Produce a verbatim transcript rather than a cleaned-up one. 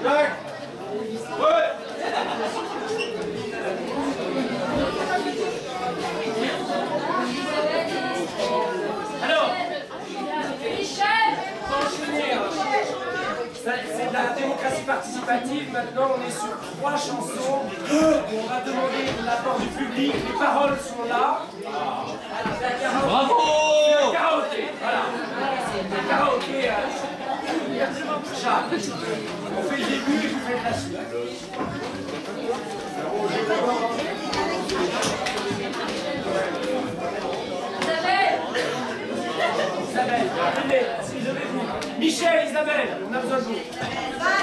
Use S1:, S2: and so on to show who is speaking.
S1: Ouais. Alors, Michel, c'est de la démocratie participative. Maintenant, on est sur trois chansons. On va demander l'apport du public. Les paroles sont là.
S2: Bravo!
S1: C'est un karaoké. Voilà. Un karaoké. Charles, on fait le début et vous faites la suite. Isabelle, Isabelle, venez, si je vais vous. Michel, Isabelle, on a besoin de vous.